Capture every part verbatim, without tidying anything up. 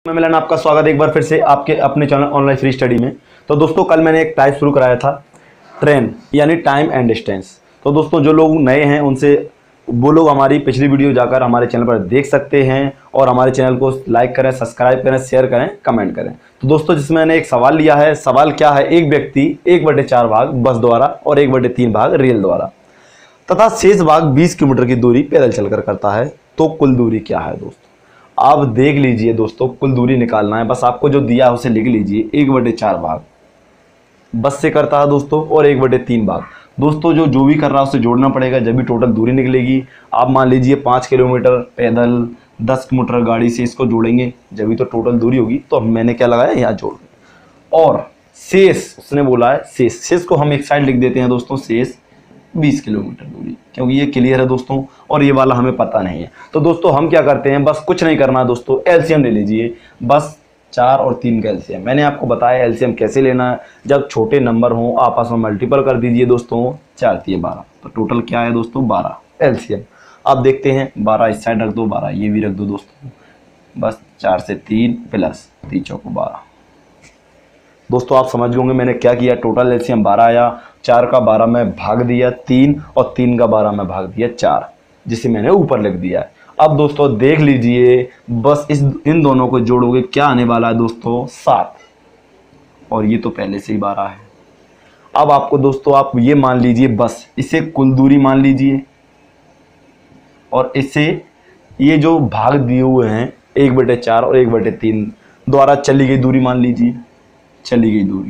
मैं मिलन, आपका स्वागत है एक बार फिर से आपके अपने चैनल ऑनलाइन फ्री स्टडी में। तो दोस्तों कल मैंने एक टाइप शुरू कराया था ट्रेन यानी टाइम एंड डिस्टेंस। तो दोस्तों जो लोग नए हैं उनसे वो लोग हमारी पिछली वीडियो जाकर हमारे चैनल पर देख सकते हैं और हमारे चैनल को लाइक करें, सब्सक्राइब करें, शेयर करें, कमेंट करें। तो दोस्तों जिसमें मैंने एक सवाल लिया है, सवाल क्या है, एक व्यक्ति एक बटे चार भाग बस द्वारा और एक बटे तीन भाग रेल द्वारा तथा शेष भाग बीस किलोमीटर की दूरी पैदल चलकर करता है, तो कुल दूरी क्या है। दोस्तों आप देख लीजिए, दोस्तों कुल दूरी निकालना है, बस आपको जो दिया है उसे लिख लीजिए। एक बटे चार भाग बस से करता है दोस्तों और एक बटे तीन भाग दोस्तों जो जो भी कर रहा है उसे जोड़ना पड़ेगा, जब भी टोटल दूरी निकलेगी। आप मान लीजिए पाँच किलोमीटर पैदल, दस किलोमीटर गाड़ी से, इसको जोड़ेंगे जब भी तो टोटल दूरी होगी। तो मैंने क्या लगाया, यहाँ जोड़। और शेष उसने बोला है, शेष शेष को हम एक साइड लिख देते हैं दोस्तों, शेष बीस किलोमीटर दूरी, क्योंकि ये क्लियर है दोस्तों और ये वाला हमें पता नहीं है। तो दोस्तों हम क्या करते हैं, बस कुछ नहीं करना दोस्तों, एलसीएम ले लीजिए। बस चार और तीन का एलसीएम मैंने आपको बताया एलसीएम कैसे लेना है। जब छोटे नंबर हों आपस में मल्टीपल कर दीजिए दोस्तों, चार तीन बारह, तो टोटल क्या है दोस्तों बारह एलसीएम। आप देखते हैं बारह इस साइड रख दो, बारह ये भी रख दो दोस्तों। बस चार से तीन प्लस तीन चौको बारह। दोस्तों आप समझ गए होंगे मैंने क्या किया, टोटल एलसीएम बारह आया, चार का बारह में भाग दिया तीन और तीन का बारह में भाग दिया चार, जिसे मैंने ऊपर लिख दिया है। अब दोस्तों देख लीजिए, बस इस इन दोनों को जोड़ोगे क्या आने वाला है दोस्तों, सात, और ये तो पहले से ही बारह है। अब आपको दोस्तों आप ये मान लीजिए, बस इसे कुल दूरी मान लीजिए और इससे ये जो भाग दिए हुए हैं एक बटे चार और एक बटे तीन द्वारा चली गई दूरी मान लीजिए, चली गई दूरी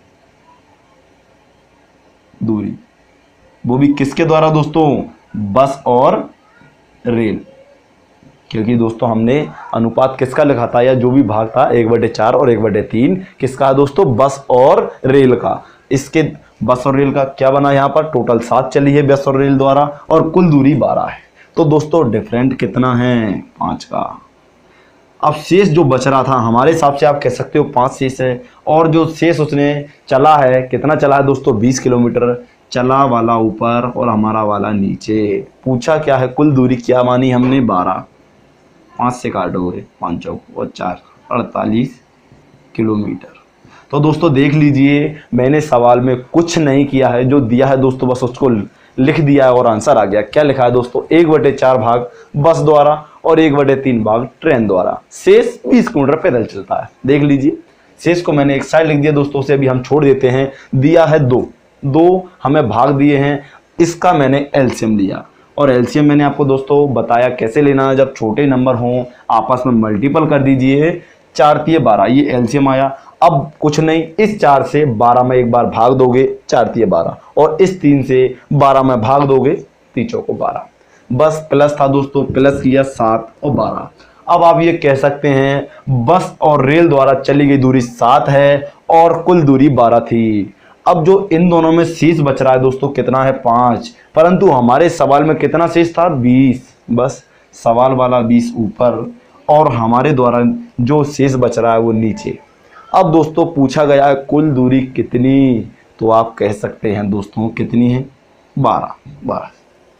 दूरी वो भी किसके द्वारा दोस्तों, बस और रेल। क्योंकि दोस्तों हमने अनुपात किसका लिखा था, या जो भी भाग था एक बटे चार और एक बटे तीन किसका है दोस्तों, बस और रेल का। इसके बस और रेल का क्या बना, यहाँ पर टोटल सात चली है बस और रेल द्वारा और कुल दूरी बारह है। तो दोस्तों डिफरेंट कितना है, पाँच का। अब शेष जो बच रहा था हमारे हिसाब से आप कह सकते हो पाँच शेष है, और जो शेष उसने चला है, कितना चला है दोस्तों, बीस किलोमीटर चला वाला ऊपर और हमारा वाला नीचे। पूछा क्या है, कुल दूरी क्या मानी हमने, बारह। पाँच से काटोगे पाँच चौक और चार अड़तालीस किलोमीटर। तो दोस्तों देख लीजिए मैंने सवाल में कुछ नहीं किया है, जो दिया है दोस्तों बस उसको लिख दिया है और आंसर आ गया। क्या लिखा है दोस्तों, एक बटे चार भाग बस द्वारा और एक बटे तीन भाग ट्रेन द्वारा, शेष बीस किलोमीटर पैदल चलता है। देख लीजिए शेष को मैंने एक साइड लिख दिया दोस्तों, से अभी हम छोड़ देते हैं। दिया है दो, दो हमें भाग दिए हैं, इसका मैंने एलसीएम लिया और एलसीएम मैंने आपको दोस्तों बताया कैसे लेना है। जब छोटे नंबर हों आपस में मल्टीपल कर दीजिए, चार तीय बारह, ये एलसीएम आया। अब कुछ नहीं, इस चार से बारह में एक बार भाग दोगे, चार तीय बारह, और इस तीन से बारह में भाग दोगे, तीचों को बारह। बस प्लस था दोस्तों, प्लस किया सात और बारह। अब आप ये कह सकते हैं बस और रेल द्वारा चली गई दूरी सात है और कुल दूरी बारह थी। अब जो इन दोनों में शेष बच रहा है दोस्तों कितना है, पाँच, परंतु हमारे सवाल में कितना शेष था, बीस। बस सवाल वाला बीस ऊपर और हमारे द्वारा जो शेष बच रहा है वो नीचे। अब दोस्तों पूछा गया है कुल दूरी कितनी, तो आप कह सकते हैं दोस्तों कितनी है, बारह। बारह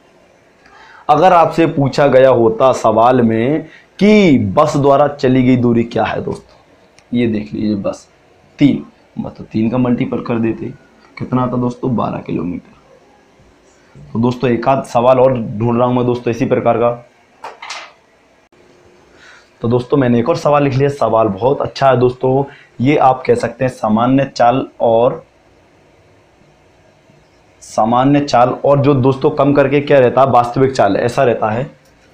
अगर आपसे पूछा गया होता सवाल में कि बस द्वारा चली गई दूरी क्या है दोस्तों, ये देख लीजिए, बस तीन, बस तो तीन का मल्टीपल कर देते, कितना था दोस्तों, बारह किलोमीटर। तो दोस्तों एक आध सवाल और ढूंढ रहा हूं मैं दोस्तों इसी प्रकार का। तो दोस्तों मैंने एक और सवाल लिख लिया, सवाल बहुत अच्छा है दोस्तों। ये आप कह सकते हैं सामान्य चाल और सामान्य चाल और जो दोस्तों कम करके क्या रहता है, वास्तविक चाल, ऐसा रहता है।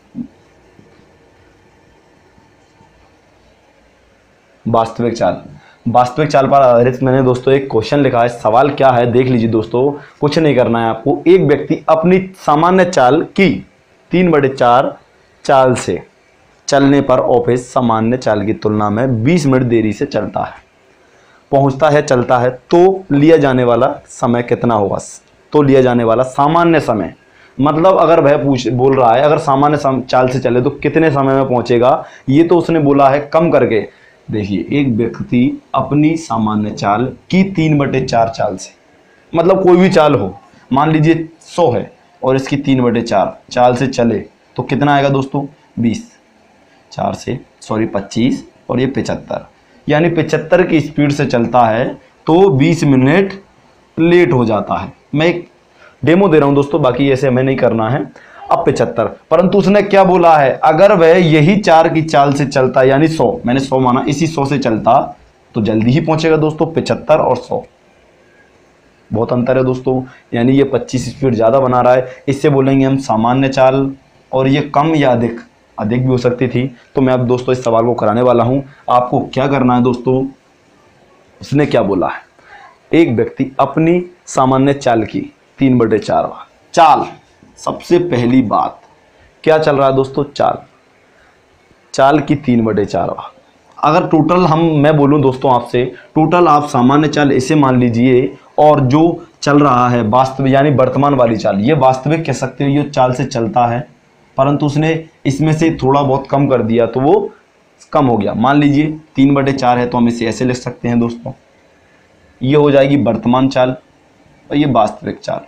वास्तविक चाल वास्तविक चाल पर आधारित मैंने दोस्तों एक क्वेश्चन लिखा है। सवाल क्या है देख लीजिए दोस्तों, कुछ नहीं करना है आपको। एक व्यक्ति अपनी सामान्य चाल की तीन बटे चार चाल से चलने पर ऑफिस सामान्य चाल की तुलना में बीस मिनट देरी से चलता है, पहुंचता है, चलता है, तो लिया जाने वाला समय कितना होगा। तो लिया जाने वाला सामान्य समय, मतलब अगर वह पूछ बोल रहा है अगर सामान्य चाल से चले तो कितने समय में पहुंचेगा, ये तो उसने बोला है कम करके। देखिए एक व्यक्ति अपनी सामान्य चाल की तीन बटे चार चाल से, मतलब कोई भी चाल हो, मान लीजिए सौ है और इसकी तीन बटे चार चाल से चले तो कितना आएगा दोस्तों, बीस। चार से सॉरी पच्चीस और ये पचहत्तर, यानी पचहत्तर की स्पीड से चलता है तो बीस मिनट लेट हो जाता है। मैं एक डेमो दे रहा हूं दोस्तों, बाकी ऐसे हमें नहीं करना है। अब पचहत्तर, परंतु उसने क्या बोला है, अगर वह यही चार की चाल से चलता, यानी सौ, मैंने सौ माना, इसी सौ से चलता तो जल्दी ही पहुंचेगा दोस्तों। पचहत्तर और सौ बहुत अंतर है दोस्तों, यानी ये पच्चीस स्पीड ज़्यादा बना रहा है। इससे बोलेंगे हम सामान्य चाल, और ये कम या अधिक, अधिक भी हो सकती थी। तो मैं अब दोस्तों इस सवाल को कराने वाला हूं। आपको क्या करना है दोस्तों, उसने क्या बोला है, एक व्यक्ति अपनी सामान्य चाल की तीन बटे चार भाग, चाल सबसे पहली बात क्या चल रहा है दोस्तों, चाल, चाल की तीन बटे चार भाग। अगर टोटल हम मैं बोलूं दोस्तों आपसे, टोटल आप सामान्य चाल इसे मान लीजिए, और जो चल रहा है वास्तविक यानी वर्तमान वाली चाल, ये वास्तविक कह सकते हो, ये चाल से चलता है, परंतु उसने इसमें से थोड़ा बहुत कम कर दिया तो वो कम हो गया। मान लीजिए तीन बटे चार है तो हम इसे ऐसे लिख सकते हैं दोस्तों, ये हो जाएगी वर्तमान चाल और ये वास्तविक चाल।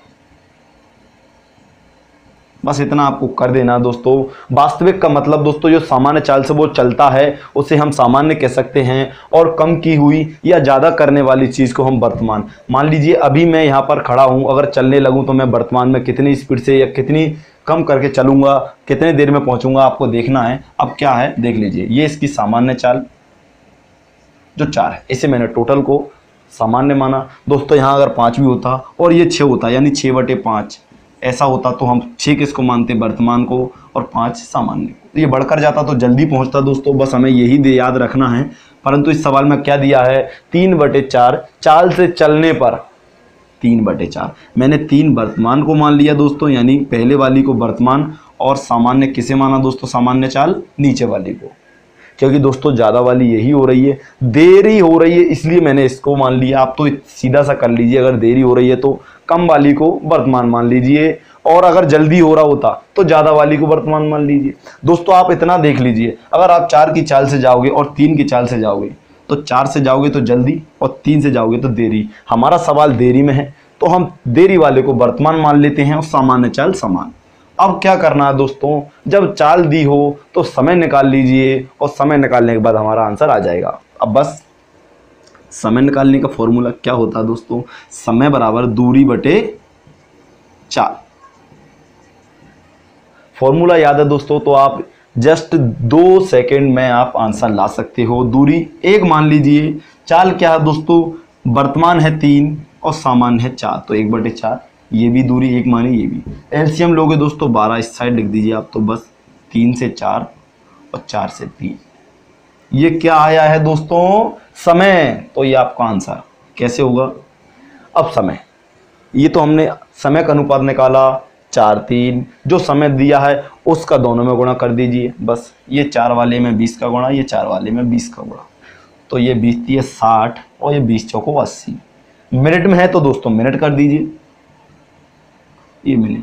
बस इतना आपको कर देना दोस्तों। वास्तविक का मतलब दोस्तों जो सामान्य चाल से वो चलता है उसे हम सामान्य कह सकते हैं, और कम की हुई या ज़्यादा करने वाली चीज़ को हम वर्तमान। मान लीजिए अभी मैं यहाँ पर खड़ा हूँ, अगर चलने लगूँ तो मैं वर्तमान में कितनी स्पीड से या कितनी कम करके चलूँगा, कितने देर में पहुँचूँगा, आपको देखना है। अब क्या है देख लीजिए, ये इसकी सामान्य चाल जो चार है, इसे मैंने टोटल को सामान्य माना दोस्तों। यहाँ अगर पाँच भी होता और ये छः होता, यानी छः बटे पाँच ऐसा होता, तो हम छः किसको मानते, वर्तमान को, और पाँच सामान्य को। तो ये बढ़कर जाता तो जल्दी पहुँचता दोस्तों, बस हमें यही दे याद रखना है। परंतु इस सवाल में क्या दिया है, तीन बटे चार, चाल से चलने पर तीन बटे चार, मैंने तीन वर्तमान को मान लिया दोस्तों, यानी पहले वाली को वर्तमान, और सामान्य किसे माना दोस्तों, सामान्य चाल नीचे वाली को, क्योंकि दोस्तों ज़्यादा वाली यही हो रही है, देरी हो रही है, इसलिए मैंने इसको मान लिया। आप तो सीधा सा कर लीजिए, अगर देरी हो रही है तो कम वाली को वर्तमान मान लीजिए, और अगर जल्दी हो रहा होता तो ज़्यादा वाली को वर्तमान मान लीजिए। दोस्तों आप इतना देख लीजिए, अगर आप चार की चाल से जाओगे और तीन की चाल से जाओगे, तो चार से जाओगे तो जल्दी और तीन से जाओगे तो देरी। हमारा सवाल देरी में है तो हम देरी वाले को वर्तमान मान लेते हैं और सामान्य चाल समान। अब क्या करना है दोस्तों, जब चाल दी हो तो समय निकाल लीजिए, और समय निकालने के बाद हमारा आंसर आ जाएगा। अब बस समय निकालने का फॉर्मूला क्या होता है दोस्तों, समय बराबर दूरी बटे चाल। फॉर्मूला याद है दोस्तों, तो आप जस्ट दो सेकंड में आप आंसर ला सकते हो। दूरी एक मान लीजिए, चाल क्या है दोस्तों, वर्तमान है तीन और सामान्य है चार, तो एक बटे चार, ये भी दूरी एक मानी, ये भी। एलसीएम लोगे दोस्तों बारह, इस साइड लिख दीजिए आप, तो बस तीन से चार और चार से तीन, ये क्या आया है दोस्तों, समय। तो ये आपका आंसर कैसे होगा। अब समय, ये तो हमने समय का अनुपात निकाला, चार तीन, जो समय दिया है उसका दोनों में गुणा कर दीजिए। बस ये चार वाले में बीस का गुणा, ये चार वाले में बीस का गुणा, तो ये बीस है साठ, और ये बीस चौको अस्सी। मिनट में है तो दोस्तों मिनट कर दीजिए, ये मिनट।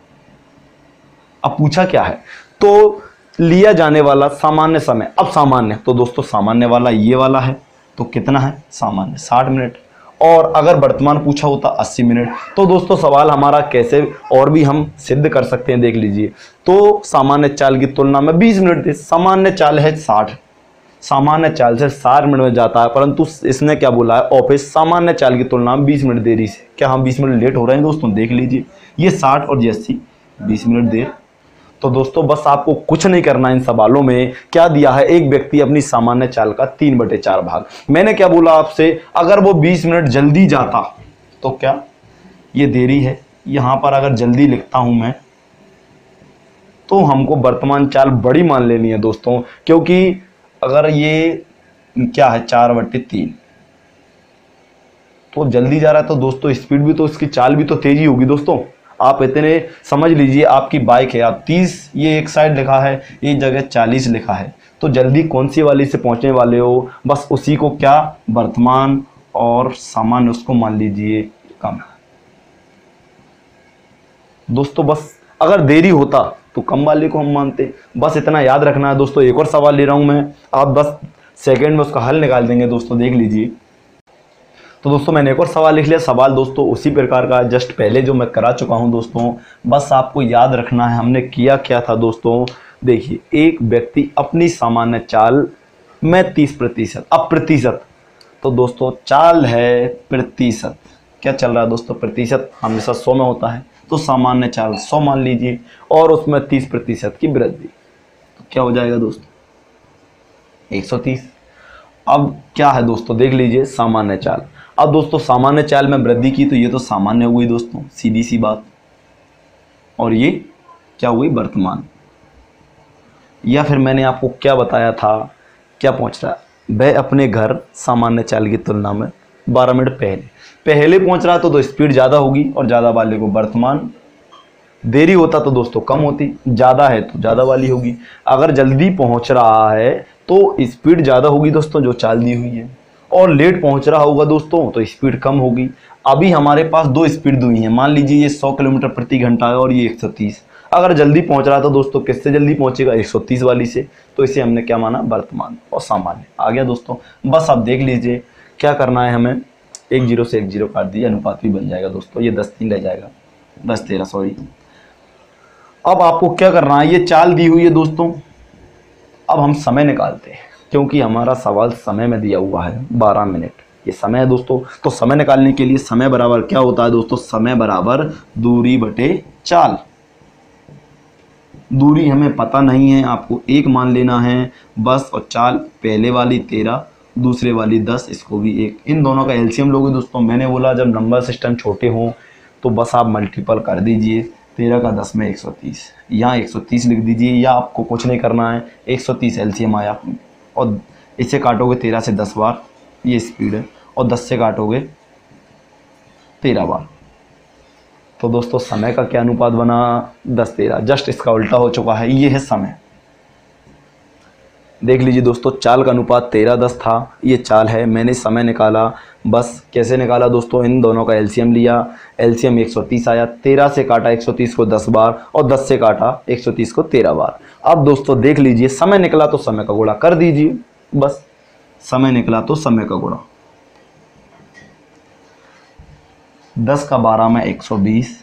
अब पूछा क्या है, तो लिया जाने वाला सामान्य समय। अब सामान्य तो दोस्तों सामान्य वाला ये वाला है, तो कितना है सामान्य, साठ मिनट। और अगर वर्तमान पूछा होता अस्सी मिनट, तो दोस्तों सवाल हमारा कैसे और भी हम सिद्ध कर सकते हैं, देख लीजिए। तो सामान्य चाल की तुलना में बीस मिनट थे, सामान्य चाल है साठ, सामान्य चाल से साठ मिनट में जाता है, परंतु इसने क्या बोला है, ऑफिस सामान्य चाल की तुलना में बीस मिनट देरी से। क्या हम बीस मिनट लेट हो रहे हैं दोस्तों, देख लीजिए, ये साठ और ये अस्सी, बीस मिनट देर। तो दोस्तों बस आपको कुछ नहीं करना, इन सवालों में क्या दिया है, एक व्यक्ति अपनी सामान्य चाल का तीन बटे चार भाग। मैंने क्या बोला आपसे, अगर वो बीस मिनट जल्दी जाता तो क्या, ये देरी है, यहां पर अगर जल्दी लिखता हूं मैं तो हमको वर्तमान चाल बड़ी मान लेनी है दोस्तों, क्योंकि अगर ये क्या है चार बटे तीन, तो जल्दी जा रहा है तो दोस्तों स्पीड भी तो इसकी चाल भी तो तेजी होगी दोस्तों। आप इतने समझ लीजिए, आपकी बाइक है, आप तीस ये एक साइड लिखा है, एक जगह चालीस लिखा है, तो जल्दी कौन सी वाली से पहुंचने वाले हो, बस उसी को क्या वर्तमान और सामान्य उसको मान लीजिए कम। दोस्तों बस अगर देरी होता तो कम वाले को हम मानते, बस इतना याद रखना है दोस्तों। एक और सवाल ले रहा हूं मैं, आप दस सेकंड में उसका हल निकाल देंगे दोस्तों, देख लीजिए। तो दोस्तों मैंने एक और सवाल लिख लिया, सवाल दोस्तों उसी प्रकार का जस्ट पहले जो मैं करा चुका हूं दोस्तों, बस आपको याद रखना है हमने किया क्या था दोस्तों। देखिए, एक व्यक्ति अपनी सामान्य चाल मैं तीस प्रतिशत। अब प्रतिशत, तो दोस्तों चाल है प्रतिशत, क्या चल रहा है दोस्तों, प्रतिशत हमेशा सौ में होता है, तो सामान्य चाल सौ मान लीजिए और उसमें तीस प्रतिशत की वृद्धि, तो क्या हो जाएगा दोस्तों एक सौ तीस। अब क्या है दोस्तों, देख लीजिए सामान्य चाल। अब दोस्तों सामान्य चाल में वृद्धि की तो ये तो सामान्य हुई दोस्तों, सीधी सी बात, और ये क्या हुई वर्तमान। या फिर मैंने आपको क्या बताया था, क्या पहुंच रहा है, वह अपने घर सामान्य चाल की तुलना में बारह मिनट पहले पहले पहुंच रहा है, तो, तो स्पीड ज़्यादा होगी और ज़्यादा वाले को वर्तमान, देरी होता तो दोस्तों कम होती, ज़्यादा है तो ज़्यादा वाली होगी। अगर जल्दी पहुंच रहा है तो स्पीड ज़्यादा होगी दोस्तों जो चाल दी हुई है, और लेट पहुंच रहा होगा दोस्तों तो स्पीड कम होगी। अभी हमारे पास दो स्पीड दी हुई है, मान लीजिए ये सौ किलोमीटर प्रति घंटा है और ये एक सौ तीस। अगर जल्दी पहुंच रहा है तो दोस्तों किससे जल्दी पहुंचेगा, एक सौ तीस वाली से, तो इसे हमने क्या माना, वर्तमान और सामान्य। आ गया दोस्तों, बस आप देख लीजिए क्या करना है हमें, एक जीरो से एक जीरो काट दिए, अनुपात भी बन जाएगा दोस्तों, ये दस तीन रह जाएगा, दस तेरह सॉरी। अब आपको क्या करना है, ये चाल दी हुई है दोस्तों, अब हम समय निकालते हैं, क्योंकि हमारा सवाल समय में दिया हुआ है बारह मिनट, ये समय है दोस्तों। तो समय निकालने के लिए समय बराबर क्या होता है दोस्तों, समय बराबर दूरी बटे चाल। दूरी हमें पता नहीं है, आपको एक मान लेना है बस, और चाल पहले वाली तेरह, दूसरे वाली दस, इसको भी एक, इन दोनों का एलसीएम लोगे दोस्तों। मैंने बोला जब नंबर सिस्टम छोटे हों तो बस आप मल्टीपल कर दीजिए, तेरह का दस में एक सौ तीस, यहाँ एक सौ तीस लिख दीजिए, या आपको कुछ नहीं करना है, एक सौ तीस एलसीएम आया, और इसे काटोगे तेरह से दस बार, ये स्पीड है, और दस से काटोगे तेरह बार, तो दोस्तों समय का क्या अनुपात बना, दस तेरह, जस्ट इसका उल्टा हो चुका है, ये है समय। देख लीजिए दोस्तों, चाल का अनुपात तेरह दस था, ये चाल है, मैंने समय निकाला, बस कैसे निकाला दोस्तों, इन दोनों का एलसीएम लिया, एलसीएम एक सौ तीस आया, तेरह से काटा एक सौ तीस को दस बार, और दस से काटा एक सौ तीस को तेरह बार। अब दोस्तों देख लीजिए, समय निकला तो समय का गुणा कर दीजिए, बस समय निकला तो समय का गुणा, दस का बारह में एक सौ बीस,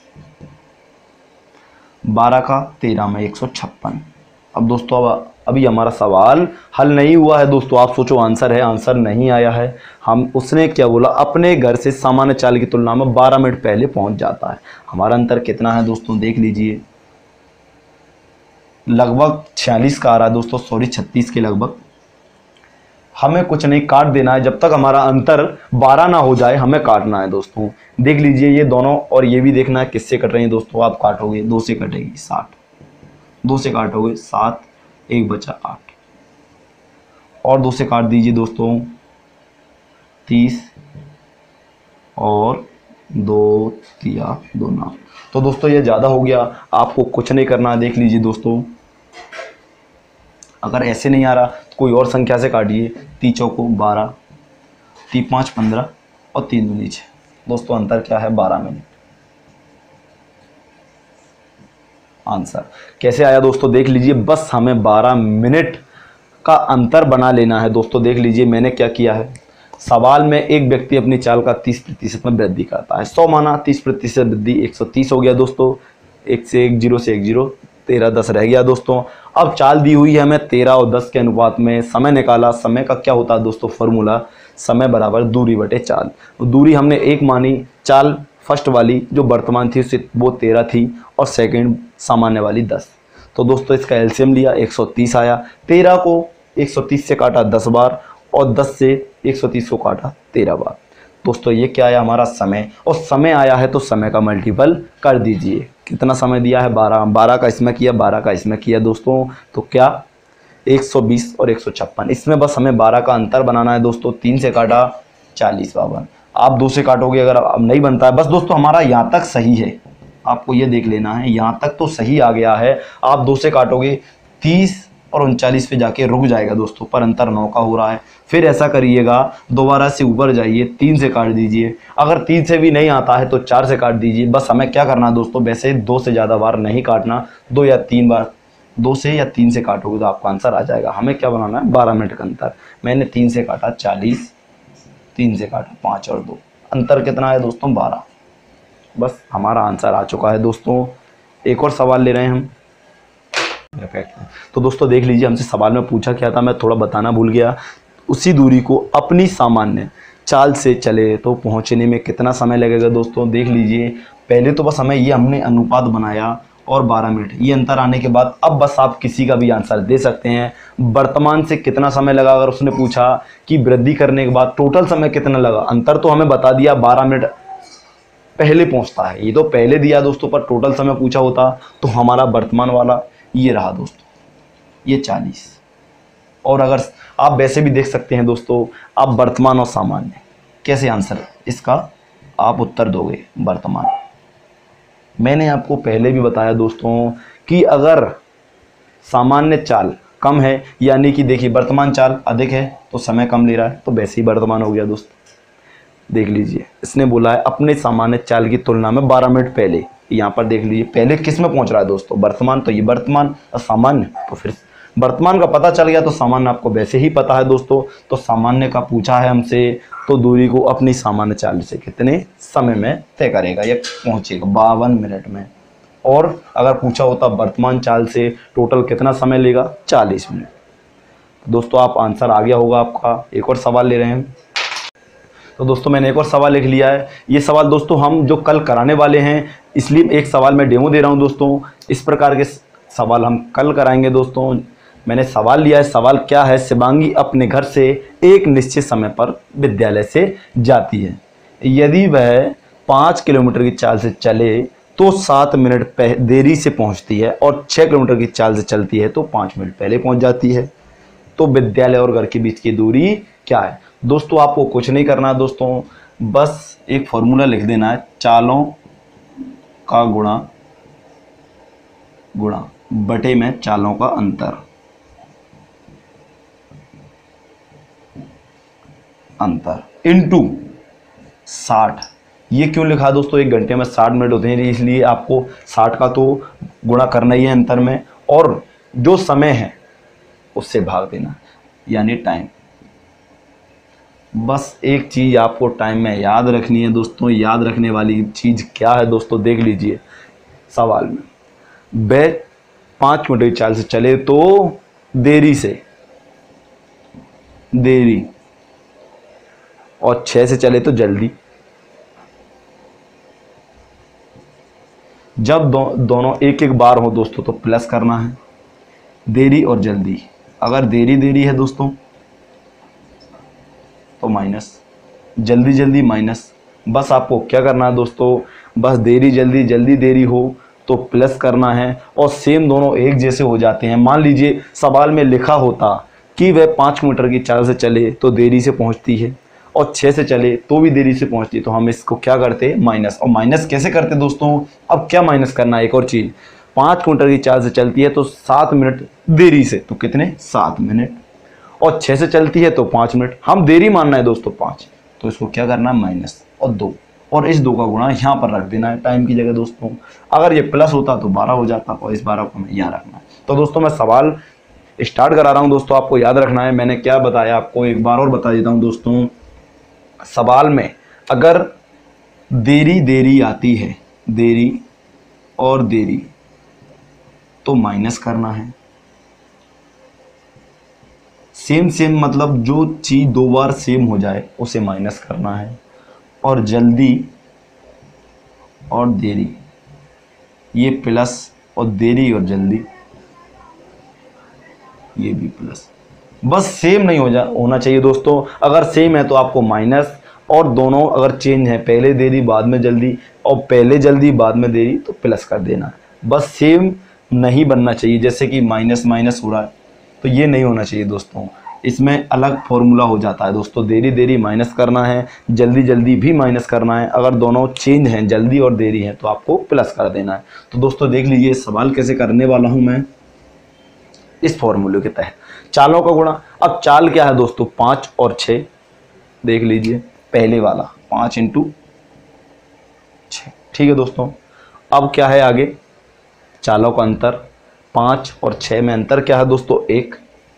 बारह का तेरह में एक सौ छप्पन। अब दोस्तों अब अभी हमारा सवाल हल नहीं हुआ है दोस्तों, आप सोचो आंसर है, आंसर नहीं आया है। हम उसने क्या बोला, अपने घर से सामान्य चाल की तुलना में बारह मिनट पहले पहुंच जाता है। हमारा अंतर कितना है दोस्तों, देख लीजिए, लगभग छियालीस का आ रहा है दोस्तों, सॉरी छत्तीस के लगभग। हमें कुछ नहीं, काट देना है, जब तक हमारा अंतर बारह ना हो जाए हमें काटना है दोस्तों। देख लीजिए ये दोनों, और ये भी देखना है किससे कट रही है दोस्तों, आप काटोगे दो से कटेगी साठ, दो से काटोगे सात, एक बचा आठ, और दो से काट दीजिए दोस्तों तीस, और दो तिया दो ना, तो दोस्तों ये ज़्यादा हो गया, आपको कुछ नहीं करना। देख लीजिए दोस्तों, अगर ऐसे नहीं आ रहा तो कोई और संख्या से काटिए, ती चौको बारह, ती पाँच पंद्रह, और तीन दो नीचे, दोस्तों अंतर क्या है, बारह मिनट। आंसर कैसे आया दोस्तों, देख लीजिए, बस हमें बारह मिनट का अंतर बना लेना है दोस्तों। देख लीजिए मैंने क्या किया है, सवाल में एक व्यक्ति अपनी चाल का तीस प्रतिशत में वृद्धि करता है, सौ माना, तीस प्रतिशत वृद्धि एक सौ तीस हो गया दोस्तों, एक से एक जीरो से एक जीरो, तेरह दस रह गया दोस्तों। अब चाल दी हुई है हमें तेरह और दस के अनुपात में, समय निकाला, समय का क्या होता है दोस्तों फॉर्मूला, समय बराबर दूरी बटे चाल। दूरी हमने एक मानी, चाल फर्स्ट वाली जो वर्तमान थी उससे वो तेरह थी, और सेकंड सामान्य वाली दस, तो दोस्तों इसका एलसीएम लिया, एक सौ तीस आया, तेरह को एक सौ तीस से काटा दस बार, और दस से एक सौ तीस को काटा तेरह बार। दोस्तों ये क्या आया हमारा समय, और समय आया है तो समय का मल्टीपल कर दीजिए। कितना समय दिया है, बारह, बारह का इसमें किया, बारह का इसमें किया दोस्तों, तो क्या एक सौ बीस और एक सौ छप्पन, इसमें बस हमें बारह का अंतर बनाना है दोस्तों। तीन से काटा चालीस बावन, आप दो से काटोगे, अगर अब नहीं बनता है, बस दोस्तों हमारा यहाँ तक सही है, आपको ये देख लेना है, यहाँ तक तो सही आ गया है। आप दो से काटोगे तीस और उनचालीस पे जाके रुक जाएगा दोस्तों, पर अंतर नौ का हो रहा है। फिर ऐसा करिएगा, दोबारा से ऊपर जाइए, तीन से काट दीजिए, अगर तीन से भी नहीं आता है तो चार से काट दीजिए। बस हमें क्या करना है दोस्तों, वैसे दो से ज़्यादा बार नहीं काटना, दो या तीन बार, दो से या तीन से काटोगे तो आपका आंसर आ जाएगा। हमें क्या बनाना है, बारह मिनट का अंतर। मैंने तीन से काटा चालीस, तीन से काटा पाँच और दो, अंतर कितना है दोस्तों, बारह। बस हमारा आंसर आ चुका है दोस्तों। एक और सवाल ले रहे हैं हम। तो दोस्तों देख लीजिए, हमसे सवाल में पूछा क्या था, मैं थोड़ा बताना भूल गया। उसी दूरी को अपनी सामान्य चाल से चले तो पहुंचने में कितना समय लगेगा। दोस्तों देख लीजिए, पहले तो बस हमें ये हमने अनुपात बनाया और बारह मिनट ये अंतर आने के बाद अब बस आप किसी का भी आंसर दे सकते हैं। वर्तमान से कितना समय लगा, अगर उसने पूछा कि वृद्धि करने के बाद टोटल समय कितना लगा, अंतर तो हमें बता दिया, बारह मिनट पहले पहुंचता है, ये तो पहले दिया दोस्तों, पर टोटल समय पूछा होता तो हमारा वर्तमान वाला ये रहा दोस्तों, ये चालीस। और अगर आप वैसे भी देख सकते हैं दोस्तों, आप वर्तमान और सामान्य कैसे आंसर इसका आप उत्तर दोगे। वर्तमान मैंने आपको पहले भी बताया दोस्तों कि अगर सामान्य चाल कम है, यानी कि देखिए वर्तमान चाल अधिक है तो समय कम ले रहा है, तो वैसे ही वर्तमान हो गया दोस्तों। देख लीजिए, इसने बोला है अपने सामान्य चाल की तुलना में बारह मिनट पहले, यहाँ पर देख लीजिए पहले किस में पहुंच रहा है दोस्तों, वर्तमान, तो ये वर्तमान और सामान्य, तो फिर वर्तमान का पता चल गया तो सामान्य आपको वैसे ही पता है दोस्तों। तो सामान्य का पूछा है हमसे, तो दूरी को अपनी सामान्य चाल से कितने समय में तय करेगा, ये पहुंचेगा बावन मिनट में। और अगर पूछा होता वर्तमान चाल से टोटल कितना समय लेगा, चालीस मिनट। दोस्तों आप आंसर आ गया होगा आपका। एक और सवाल ले रहे हैं, तो दोस्तों मैंने एक और सवाल लिख लिया है। ये सवाल दोस्तों हम जो कल कराने वाले हैं, इसलिए एक सवाल मैं डेमो दे रहा हूँ दोस्तों। इस प्रकार के सवाल हम कल कराएंगे दोस्तों। मैंने सवाल लिया है, सवाल क्या है, शिवांगी अपने घर से एक निश्चित समय पर विद्यालय से जाती है। यदि वह पाँच किलोमीटर की चाल से चले तो सात मिनट देरी से पहुंचती है, और छः किलोमीटर की चाल से चलती है तो पाँच मिनट पहले पहुंच जाती है। तो विद्यालय और घर के बीच की दूरी क्या है। दोस्तों आपको कुछ नहीं करना है दोस्तों, बस एक फॉर्मूला लिख देना है, चालों का गुणा गुणा बटे में चालों का अंतर अंतर इनटू साठ। ये क्यों लिखा दोस्तों, एक घंटे में साठ मिनट होते हैं, इसलिए आपको साठ का तो गुणा करना ही है अंतर में, और जो समय है उससे भाग देना, यानी टाइम। बस एक चीज़ आपको टाइम में याद रखनी है दोस्तों। याद रखने वाली चीज़ क्या है दोस्तों, देख लीजिए सवाल में, वह पाँच मिनट की चाल से चले तो देरी से देरी और छः से चले तो जल्दी। जब दो, दोनों एक एक बार हो दोस्तों तो प्लस करना है, देरी और जल्दी। अगर देरी देरी है दोस्तों तो माइनस, जल्दी जल्दी माइनस। बस आपको क्या करना है दोस्तों, बस देरी जल्दी जल्दी देरी हो तो प्लस करना है, और सेम दोनों एक जैसे हो जाते हैं। मान लीजिए सवाल में लिखा होता कि वह पाँच मीटर की चाल से चले तो देरी से पहुंचती है, और छः से चले तो भी देरी से पहुंचती है, तो हम इसको क्या करते, माइनस। और माइनस कैसे करते दोस्तों, अब क्या माइनस करना है, एक और चीज़, पाँच मीटर की चाल से चलती है तो सात मिनट देरी से, तो कितने, सात मिनट, और छः से चलती है तो पाँच मिनट। हम देरी मानना है दोस्तों पाँच, तो इसको क्या करना है, माइनस और दो, और इस दो का गुणा यहाँ पर रख देना है टाइम की जगह दोस्तों। अगर ये प्लस होता तो बारह हो जाता, और इस बारह को हमें यहाँ रखना है। तो दोस्तों मैं सवाल स्टार्ट करा रहा हूँ दोस्तों, आपको याद रखना है। मैंने क्या बताया आपको एक बार और बता देता हूँ दोस्तों। सवाल में अगर देरी देरी आती है, देरी और देरी, तो माइनस करना है। सेम सेम मतलब जो चीज़ दो बार सेम हो जाए उसे माइनस करना है, और जल्दी और देरी ये प्लस, और देरी और जल्दी ये भी प्लस। बस सेम नहीं हो जा होना चाहिए दोस्तों। अगर सेम है तो आपको माइनस, और दोनों अगर चेंज है, पहले देरी बाद में जल्दी, और पहले जल्दी बाद में देरी, तो प्लस कर देना। बस सेम नहीं बनना चाहिए, जैसे कि माइनस माइनस हो रहा है तो ये नहीं होना चाहिए दोस्तों। इसमें अलग फॉर्मूला हो जाता है दोस्तों, देरी देरी माइनस करना है, जल्दी जल्दी भी माइनस करना है। अगर दोनों चेंज हैं, जल्दी और देरी है, तो आपको प्लस कर देना है। तो दोस्तों देख लीजिए सवाल कैसे करने वाला हूं मैं, इस फॉर्मूले के तहत चालों का गुणा। अब चाल क्या है दोस्तों, पाँच और छः। देख लीजिए पहले वाला पाँच इंटू छः, ठीक है दोस्तों। अब क्या है आगे, चालों का अंतर, पाँच और छः में अंतर क्या है दोस्तों, एक,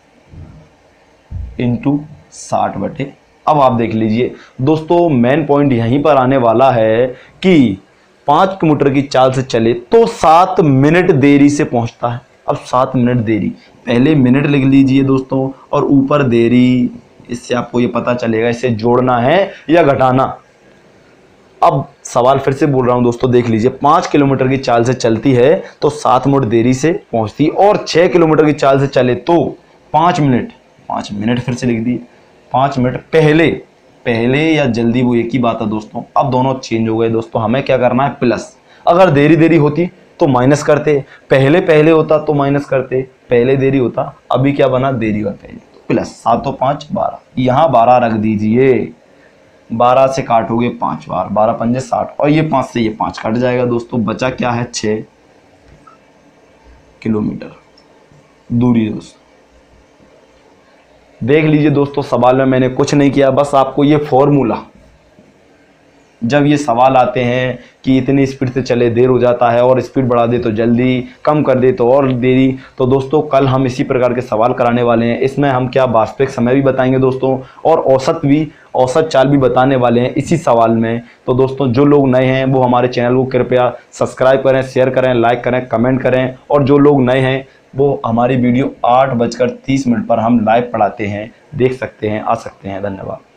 इंटू साठ बटे। अब आप देख लीजिए दोस्तों, मेन पॉइंट यहीं पर आने वाला है कि पाँच किलोमीटर की चाल से चले तो सात मिनट देरी से पहुंचता है। अब सात मिनट देरी, पहले मिनट लिख लीजिए दोस्तों और ऊपर देरी, इससे आपको ये पता चलेगा इसे जोड़ना है या घटाना। अब सवाल फिर से बोल रहा हूँ दोस्तों, देख लीजिए, पाँच किलोमीटर की चाल से चलती है तो सात मिनट देरी से पहुँचती, और छः किलोमीटर की चाल से चले तो पाँच मिनट पाँच मिनट फिर से लिख दिए, पाँच मिनट पहले पहले या जल्दी वो एक ही बात है दोस्तों। अब दोनों चेंज हो गए दोस्तों, हमें क्या करना है, प्लस। अगर देरी देरी होती तो माइनस करते, पहले पहले होता तो माइनस करते, पहले देरी होता, अभी क्या बना, देरी और पहले, तो प्लस। सातों पाँच बारह, यहाँ बारह रख दीजिए, बारह से काटोगे पाँच बार, बारह पंजे साठ, और ये पाँच से ये पाँच कट जाएगा दोस्तों, बचा क्या है, छः किलोमीटर दूरी दोस्तों। देख लीजिए दोस्तों, सवाल में मैंने कुछ नहीं किया, बस आपको ये फॉर्मूला, जब ये सवाल आते हैं कि इतनी स्पीड से चले देर हो जाता है, और स्पीड बढ़ा दे तो जल्दी, कम कर दे तो और देरी, तो दोस्तों कल हम इसी प्रकार के सवाल कराने वाले हैं। इसमें हम क्या वास्तविक समय भी बताएंगे दोस्तों, और औसत भी औसत चाल भी बताने वाले हैं इसी सवाल में। तो दोस्तों जो लोग नए हैं वो हमारे चैनल को कृपया सब्सक्राइब करें, शेयर करें, लाइक करें, कमेंट करें, और जो लोग नए हैं वो हमारी वीडियो आठ बजकर तीस मिनट पर हम लाइव पढ़ाते हैं, देख सकते हैं, आ सकते हैं। धन्यवाद।